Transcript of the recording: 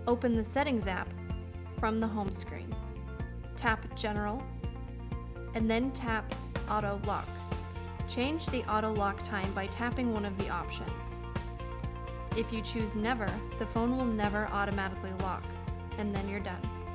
Open the Settings app from the home screen. Tap General, and then tap Auto Lock. Change the Auto Lock Time by tapping one of the options. If you choose Never, the phone will never automatically lock, and then you're done.